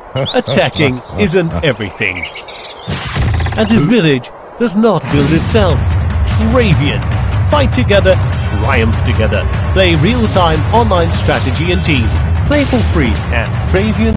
Attacking isn't everything. And a village does not build itself. Travian. Fight together, triumph together. Play real-time online strategy in teams. Play for free at Travian.